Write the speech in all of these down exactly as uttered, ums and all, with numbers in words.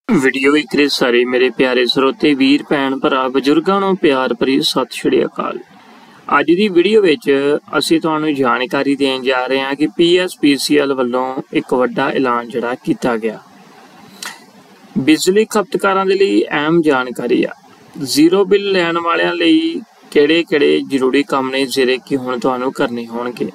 Video वेख रहे सारे मेरे प्यारे स्रोते वीर भैन भरा बजुर्गों नूं प्यार भरी सत श्री अकाल। अज की वीडियो विच असीं तुहानूं जानकारी देण जा रहे हैं कि P S P C L वल्लों एक वड्डा ऐलान जिहड़ा कीता गया। बिजली खपतकारां दे लई अहम जानकारी आ। जीरो बिल लैण वालियां लई किहड़े किहड़े जरूरी काम ने जिहड़े कि हुण तुहानूं करने होणगे।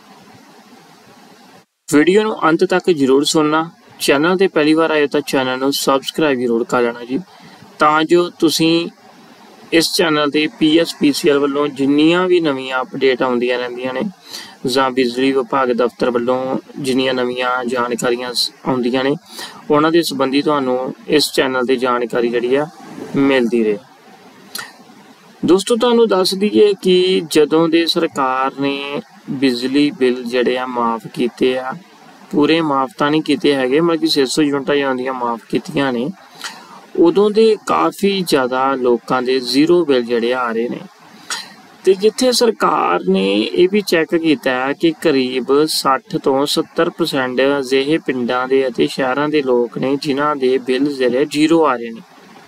वीडियो नूं अंत तक जरूर सुनना। चैनल ते पहली बार आए तो चैनल नूं सबसक्राइब जरूर कर लेना जी, तां जो तुसीं इस चैनल ते P S P C L वल्लों जिन्नियां भी नवीं अपडेट आउंदियां रहिंदियां ने जां बिजली विभाग दफ्तर वल्लों जिन्नियां नवीं जानकारियां आउंदियां ने उन्हां दे संबंधी तुहानूं इस चैनल ते जानकारी जिहड़ी आ मिलदी रहे। दोस्तों तुहानूं दस दईए कि जदों दे सरकार ने बिजली बिल जिहड़े आ माफ़ कीते आ, पूरे माफ तो नहीं किए है, मतलब कि छे सौ यूनिटां जिहड़ियां माफ कीतियां ने, उदों दे काफ़ी ज़्यादा लोगों के जीरो बिल जिहड़े आ रहे हैं। तो जिथे सरकार ने यह भी चैक किया है कि करीब साठ तो सत्तर परसेंट अजिहे पिंडां दे अते शहरां दे लोग ने जिन्हां दे बिल जिहड़े जीरो आ रहे हैं।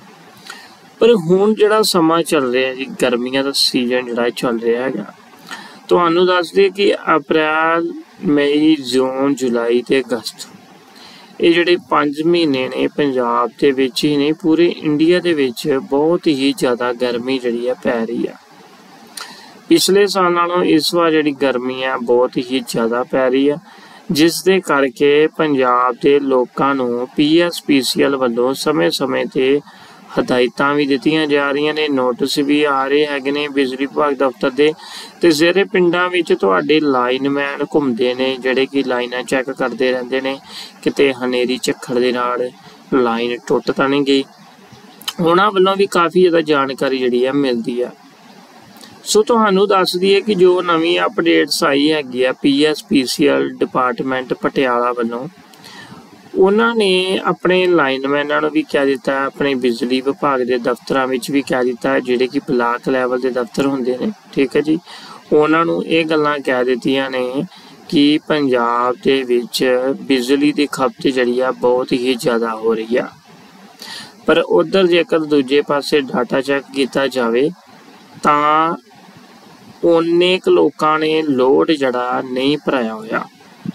पर हुण जिहड़ा समा चल रहा है जी, गर्मियां दा सीजन जिहड़ा चल रहा है, तुहानूं दस दईए कि अप्रैल मई जून जुलाई ते अगस्त ये जिहड़े पंज महीने ने पंजाब दे विच ही नहीं पूरे इंडिया दे विच बहुत ही ज़्यादा गर्मी जिहड़ी है पै रही है। पिछले साल नालों इस बार जिहड़ी गर्मी है बहुत ही ज़्यादा पै रही है, जिस दे करके पंजाब दे लोकां नूं P S P C L वल्लों समय समय ते हदायतां भी दित्तियां जा रही ने, नोटिस भी आ रहे हैं बिजली विभाग दफ्तर के। तो जेरे पिंडां विच तुहाडे लाइनमैन घूमते ने जिहड़े कि लाइनां चैक करते रहंदे ने किते हनेरी झक्खड़ दे नाल लाइन टुट तां नहीं गई, उन्हां वल्लों भी काफ़ी ज़्यादा जानकारी जिहड़ी है मिलदी है। सो तुहानूं दस दईए कि जो नवीं अपडेट्स आई हैगी आ P S P C L department Patiala वल्लों, उन्होंने अपने लाइनमैनां नूं भी कह दिता है, अपने बिजली विभाग के दफ्तरां विच भी कह दिता है जिहड़े कि ब्लाक लैवल के दफ्तर हुंदे ने, ठीक है जी, उन्हां नूं ये गल्लां कह दित्तियां ने कि पंजाब दे विच बिजली की खपत जिहड़ी आ बहुत ही ज़्यादा हो रही है। पर उधर जेकर दूजे पासे डाटा चैक किया जाए तां उन्ने क लोकां ने लोड जिहड़ा नहीं भराया होया।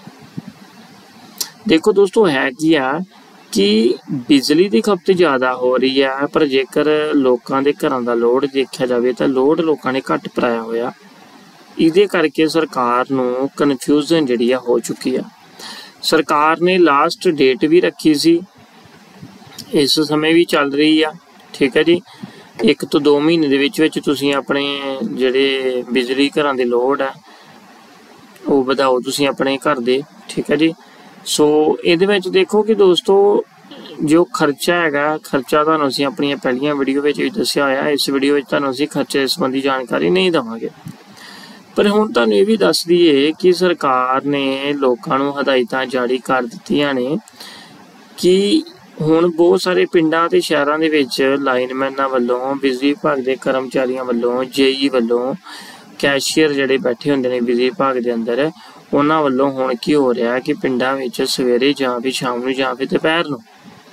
देखो दोस्तों है कि है कि बिजली की खपत ज़्यादा हो रही है, पर जेकर लोगों के घरों का लोड देखा जाए तो लोड लोगों ने घट भराया होया। इहदे करके सरकार नूं कन्फ्यूजन जिहड़ी हो चुकी है। सरकार ने लास्ट डेट भी रखी सी, इस समय भी चल रही है, ठीक है जी, एक तो दो महीने दे विच विच तुसीं अपने जिहड़े बिजली घरों के लोड है वो वधाओ तुसीं अपने घर दे, ठीक है जी। सो इहदे विच देखो कि दोस्तों जो खर्चा है, खर्चा तुहानूं असीं अपनियां पहलियां वीडियो विच भी दस्सिया होया, इस वीडियो विच तुहानूं असीं खर्चे संबंधी जानकारी नहीं देवांगे। पर हुण तुहानूं ये भी दस दईए कि सरकार ने लोकां नूं हदायतां जारी कर दित्तियां ने कि हुण बहुत सारे पिंडां ते शहरां दे विच लाइनमैनां वल्लों, बिजली विभाग के कर्मचारियों वल्लों, जे ई वल्लों, कैशियर जिहड़े बैठे हुंदे ने बिजली विभाग के अंदर, उन्हां वल्लों हुण की हो रहा है कि पिंडां विच सवेरे जां फिर शाम नूं जां फिर दोपहर नूं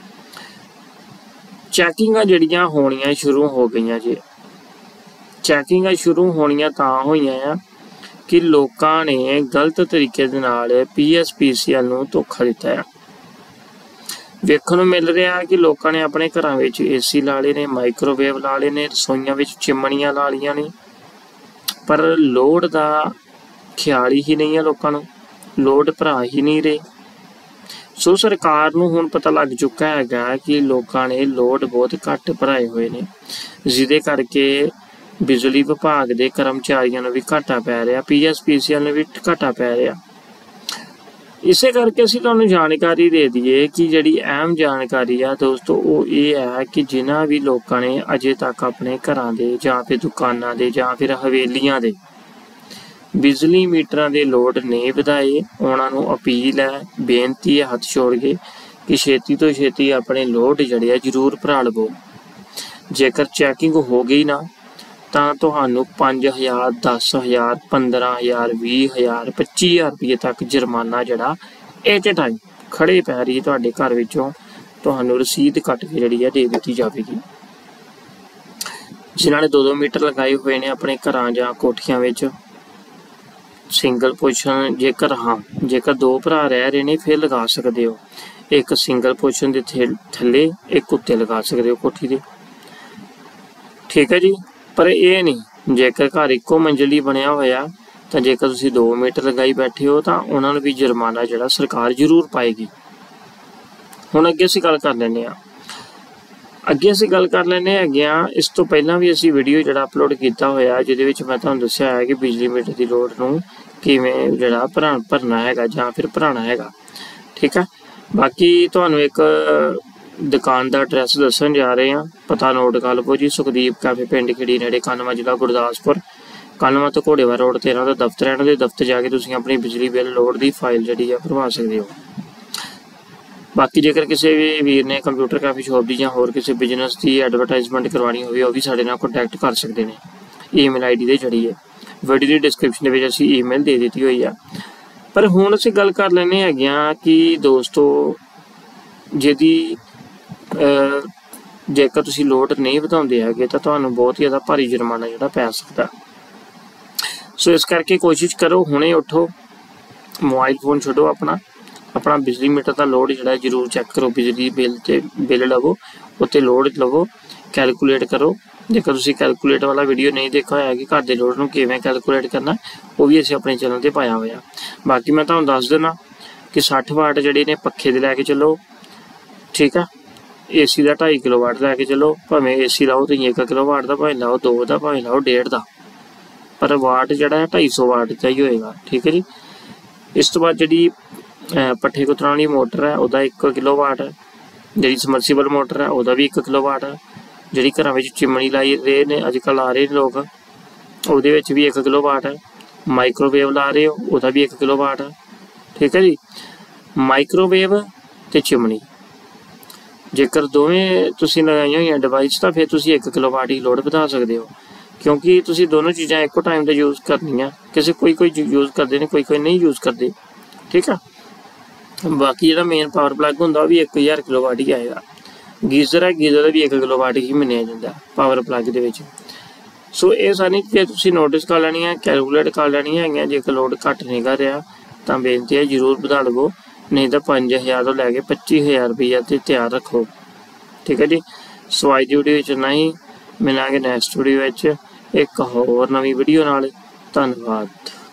चैकिंगां जिहड़ियां होणियां शुरू हो गईयां जी। चैकिंगां शुरू होणियां तां होईयां आ कि लोकां ने गलत तरीके दे नाल P S P C L नूं धोखा दित्ता है। वेखण नूं मिल रहा है कि लोकां ने अपने घरां विच ए सी ला लए ने, माइक्रोवेव ला लए ने, रसोइयां विच चिमनियां ला लईआं ने, पर लोड दा ख्याल ही नहीं है, लोगों को लोड भरा ही नहीं रहे। सो सरकार नूं हुण पता लग चुका है कि लोगों ने लोड बहुत घट भराए हुए ने, जिहदे करके बिजली विभाग के कर्मचारियों नूं भी घाटा पै रहा, P S P C L नूं भी घाटा पै रहा। इसे करके असीं तुहानूं जानकारी दे दईए कि जिहड़ी अहम जानकारी है दोस्तों वो ये है कि जिन्हां भी लोगों ने अजे तक अपने घरां दे जां फिर दुकानां दे जां फिर हवेलियां दे बिजली मीटरां दे लोड नहीं वधाए, उन्हां नूं अपील है, बेनती है हथ छोड़ के कि छेती तो छेती अपने लोड जिहड़े आ जरूर भरा लवो। जेकर चैकिंग हो गई ना तां तुहानूं पाँच हज़ार, दस हज़ार, पंद्रह हज़ार, भी हज़ार, पच्ची हज़ार रुपये तक जुर्माना जिहड़ा एट ए टाइम खड़े पैरी तुहाडे घर विचों ਤੁਹਾਨੂੰ ਰਸੀਦ ਕੱਟ ਕੇ ਜਿਹੜੀ ਹੈ ਦੇ ਦਿੱਤੀ ਜਾਵੇਗੀ। ਜਿਨ੍ਹਾਂ ਨੇ ਦੋ ਦੋ ਮੀਟਰ ਲਗਾਏ ਹੋਏ ਨੇ ਆਪਣੇ ਘਰਾਂ ਜਾਂ ਕੋਠੀਆਂ ਵਿੱਚ ਸਿੰਗਲ ਪੋਜੀਸ਼ਨ, ਜੇਕਰ ਹਾਂ ਜੇਕਰ ਦੋ ਭਰਾ ਰਹਿ ਰਹੇ ਨੇ ਫਿਰ ਲਗਾ ਸਕਦੇ ਹੋ। ਇੱਕ ਸਿੰਗਲ ਪੋਜੀਸ਼ਨ ਦੇ ਥੱਲੇ ਇੱਕ ਉੱਤੇ ਲਗਾ ਸਕਦੇ ਹੋ ਕੋਠੀ ਦੇ, ਠੀਕ ਹੈ ਜੀ। ਪਰ ਇਹ ਨਹੀਂ ਜੇਕਰ ਘਰ ਇੱਕੋ ਮੰਜ਼ਲੀ ਬਣਿਆ ਹੋਇਆ ਤਾਂ ਜੇਕਰ ਤੁਸੀਂ ਦੋ ਮੀਟਰ ਲਗਾਈ ਬੈਠੇ ਹੋ ਤਾਂ ਉਹਨਾਂ ਨੂੰ ਵੀ ਜੁਰਮਾਨਾ ਜਿਹੜਾ ਸਰਕਾਰ ਜ਼ਰੂਰ ਪਾਏਗੀ। ਹੁਣ ਅੱਗੇ ਅਸੀਂ ਗੱਲ ਕਰ ਲੈਂਦੇ ਹਾਂ ਅੱਗੇ ਅਸੀਂ ਗੱਲ ਕਰ ਲੈਂਦੇ ਹੈਗੇ ਹਾਂ ਇਸ ਤੋਂ ਪਹਿਲਾਂ ਵੀ ਅਸੀਂ ਵੀਡੀਓ ਜਿਹੜਾ ਅਪਲੋਡ ਕੀਤਾ ਹੋਇਆ ਜਿਹਦੇ ਵਿੱਚ ਮੈਂ ਤੁਹਾਨੂੰ ਦੱਸਿਆ ਹੈ ਕਿ ਬਿਜਲੀ ਮੀਟਰ ਦੀ ਲੋੜ ਨੂੰ ਕਿਵੇਂ ਜਿਹੜਾ ਭਰਾ ਭਰਨਾ ਹੈਗਾ ਜਾਂ ਫਿਰ ਭਰਾਉਣਾ ਹੈਗਾ, ਠੀਕ ਹੈ। ਬਾਕੀ ਤੁਹਾਨੂੰ ਇੱਕ ਦੁਕਾਨ ਦਾ ਐਡਰੈਸ ਦੱਸਣ ਜਾ ਰਹੇ ਹਾਂ, ਪਤਾ ਨੋਟ ਕਰ ਲਵੋ ਜੀ। ਸੁਖਦੀਪ ਕੈਫੇ, ਪਿੰਡ ਖੇੜੀ, ਨੇੜੇ ਕਾਨਵਾ, ਜ਼ਿਲ੍ਹਾ ਗੁਰਦਾਸਪੁਰ। ਕਾਨਵਾ ਤੋਂ ਘੋੜੇਵਾਲ ਰੋਡ ਤੇ ਇਹਨਾਂ ਦਾ ਦਫ਼ਤਰ ਹੈ। ਇਹਨਾਂ ਦੇ ਦਫ਼ਤਰ ਜਾ ਕੇ ਤੁਸੀਂ ਆਪਣੀ ਬਿਜਲੀ ਬਿੱਲ ਲੋੜ ਦੀ ਫਾਈਲ ਜਿਹੜੀ ਆ ਭਰਵਾ ਸਕਦੇ ਹੋ। ਬਾਕੀ ਜੇਕਰ ਕਿਸੇ ਵੀ ਵੀਰ ਨੇ ਕੰਪਿਊਟਰ ਕਾਫੀ ਸ਼ੋਪ ਦੀ ਜਾਂ ਹੋਰ ਕਿਸੇ ਬਿਜ਼ਨਸ ਦੀ ਐਡਵਰਟਾਈਜ਼ਮੈਂਟ ਕਰਵਾਉਣੀ ਹੋਵੇ ਉਹ ਵੀ ਸਾਡੇ ਨਾਲ ਕੰਟੈਕਟ ਕਰ ਸਕਦੇ ਨੇ ਈਮੇਲ ਆਈ ਡੀ ਦੇ ਜ਼ਰੀਏ। ਵੀਡੀਓ ਦੀ ਡਿਸਕ੍ਰਿਪਸ਼ਨ ਦੇ ਵਿੱਚ ਅਸੀਂ ਈਮੇਲ ਦੇ ਦਿੱਤੀ ਹੋਈ ਆ। ਪਰ ਹੁਣ ਅਸੀਂ ਗੱਲ ਕਰ ਲੈਂਦੇ ਹੈਗੇ ਹਾਂ ਕਿ ਦੋਸਤੋ ਜਿਹਦੀ ਜੇਕਰ ਤੁਸੀਂ ਲੋਡ ਨਹੀਂ ਵਧਾਉਂਦੇ ਹੈਗੇ ਤਾਂ ਤੁਹਾਨੂੰ ਬਹੁਤ ਜ਼ਿਆਦਾ ਭਾਰੀ ਜੁਰਮਾਨਾ ਜਿਹੜਾ ਪੈ ਸਕਦਾ। ਸੋ ਇਸ ਕਰਕੇ ਕੋਸ਼ਿਸ਼ ਕਰੋ, ਹੁਣੇ ਉੱਠੋ, ਮੋਬਾਈਲ ਫੋਨ ਛੱਡੋ, ਆਪਣਾ ਆਪਣਾ ਬਿਜਲੀ ਮੀਟਰ ਦਾ ਲੋਡ ਜਿਹੜਾ ਜ਼ਰੂਰ ਚੈੱਕ ਕਰੋ। ਬਿਜਲੀ ਬਿੱਲ ਤੇ ਬਿੱਲ ਲਵੋ, ਉੱਤੇ ਲੋਡ ਲਵੋ, ਕੈਲਕੂਲੇਟ ਕਰੋ। ਜੇਕਰ ਤੁਸੀਂ ਕੈਲਕੂਲੇਟ ਵਾਲਾ ਵੀਡੀਓ ਨਹੀਂ ਦੇਖਿਆ ਹੋਇਆ ਕਿ ਘਰ ਦੇ ਲੋਡ ਨੂੰ ਕਿਵੇਂ ਕੈਲਕੂਲੇਟ ਕਰਨਾ, ਉਹ ਵੀ ਅਸੀਂ ਆਪਣੇ ਚੈਨਲ ਤੇ ਪਾਇਆ ਹੋਇਆ। ਬਾਕੀ ਮੈਂ ਤੁਹਾਨੂੰ ਦੱਸ ਦਿੰਦਾ ਕਿ ਸੱਠ ਵਾਟ ਜਿਹੜੇ ਨੇ ਪੱਖੇ ਦੇ ਲੈ ਕੇ ਚੱਲੋ, ਠੀਕ ਆ। ਏ ਸੀ ਦਾ ਢਾਈ ਕਿਲੋ ਵਾਟ ਲੈ ਕੇ ਚੱਲੋ, ਭਾਵੇਂ ਏ ਸੀ ਲਾਓ ਤੁਸੀਂ ਇੱਕ ਕਿਲੋ ਵਾਟ ਦਾ, ਭਾਵੇਂ ਲਾਓ ਦੋ ਦਾ, ਭਾਵੇਂ ਲਾਓ ਡੇਢ ਦਾ, ਪਰ ਵਾਟ ਜਿਹੜਾ ਹੈ ਢਾਈ ਸੌ ਵਾਟ ਦਾ ਹੀ ਹੋਏਗਾ, ਠੀਕ ਹੈ ਜੀ। ਇਸ ਤੋਂ ਬਾਅਦ ਜਿਹੜੀ ਪੱਠੇ ਕੁਤਰਨ ਵਾਲੀ ਮੋਟਰ ਹੈ ਉਹਦਾ ਇੱਕ ਕਿਲੋ ਵਾਟ ਹੈ। ਜਿਹੜੀ ਸਮਰਸੀਬਲ ਮੋਟਰ ਹੈ ਉਹਦਾ ਵੀ ਇੱਕ ਕਿਲੋ ਵਾਟ ਹੈ। ਜਿਹੜੀ ਘਰਾਂ ਵਿੱਚ ਚਿਮਣੀ ਲਾਈ ਰਹੇ ਨੇ ਅੱਜ ਕੱਲ੍ਹ ਆ ਰਹੇ ਨੇ ਲੋਕ, ਉਹਦੇ ਵਿੱਚ ਵੀ ਇੱਕ ਕਿਲੋ ਵਾਟ ਹੈ। ਮਾਈਕ੍ਰੋਵੇਵ ਲਾ ਰਹੇ ਹੋ ਉਹਦਾ ਵੀ ਇੱਕ ਕਿਲੋ ਵਾਟ ਹੈ, ਠੀਕ ਹੈ ਜੀ। ਮਾਈਕ੍ਰੋਵੇਵ ਅਤੇ ਚਿਮਣੀ ਜੇਕਰ ਦੋਵੇਂ ਤੁਸੀਂ ਲਗਾਈਆਂ ਹੋਈਆਂ ਡਿਵਾਈਸ ਤਾਂ ਫਿਰ ਤੁਸੀਂ ਇੱਕ ਕਿਲੋ ਵਾਟ ਹੀ ਲੋਡ ਵਧਾ ਸਕਦੇ ਹੋ, ਕਿਉਂਕਿ ਤੁਸੀਂ ਦੋਨੋਂ ਚੀਜ਼ਾਂ ਇੱਕੋ ਟਾਈਮ 'ਤੇ ਯੂਜ਼ ਕਰਨੀਆਂ। ਕਿਸੇ ਕੋਈ ਕੋਈ ਯੂਜ਼ ਕਰਦੇ ਨੇ, ਕੋਈ ਕੋਈ ਨਹੀਂ ਯੂਜ਼ ਕਰਦੇ, ਠੀਕ ਆ। ਬਾਕੀ ਜਿਹੜਾ ਮੇਨ ਪਾਵਰ ਪਲੱਗ ਹੁੰਦਾ ਉਹ ਵੀ ਇੱਕ ਹਜ਼ਾਰ ਕਿਲੋ ਵਾਟ ਹੀ ਆਏਗਾ। ਗੀਜ਼ਰ ਹੈ, ਗੀਜ਼ਰ ਦਾ ਵੀ ਇੱਕ ਕਿਲੋ ਵਾਟ ਹੀ ਮੰਨਿਆ ਜਾਂਦਾ ਪਾਵਰ ਪਲੱਗ ਦੇ ਵਿੱਚ। ਸੋ ਇਹ ਸਾਰੀਆਂ ਚੀਜ਼ਾਂ ਤੁਸੀਂ ਨੋਟਿਸ ਕਰ ਲੈਣੀਆਂ, ਕੈਲਕੂਲੇਟ ਕਰ ਲੈਣੀਆਂ ਹੈਗੀਆਂ। ਜੇਕਰ ਲੋਡ ਘੱਟ ਨਹੀਂ ਕਰ ਰਿਹਾ ਤਾਂ ਬੇਨਤੀ ਹੈ ਜ਼ਰੂਰ ਵਧਾ ਲਵੋ, ਨਹੀਂ ਤਾਂ ਪੰਜ ਹਜ਼ਾਰ ਤੋਂ ਲੈ ਕੇ ਪੱਚੀ ਹਜ਼ਾਰ ਰੁਪਈਆ ਤੇ ਤਿਆਰ ਰੱਖੋ, ਠੀਕ ਹੈ ਜੀ। ਸੋ ਅੱਜ ਦੀ ਵੀਡੀਓ ਵਿੱਚ ਨਹੀਂ, ਮਿਲਾਂਗੇ ਨੈਕਸਟ ਵੀਡੀਓ ਵਿੱਚ ਇੱਕ ਹੋਰ ਨਵੀਂ ਵੀਡੀਓ ਨਾਲ। ਧੰਨਵਾਦ।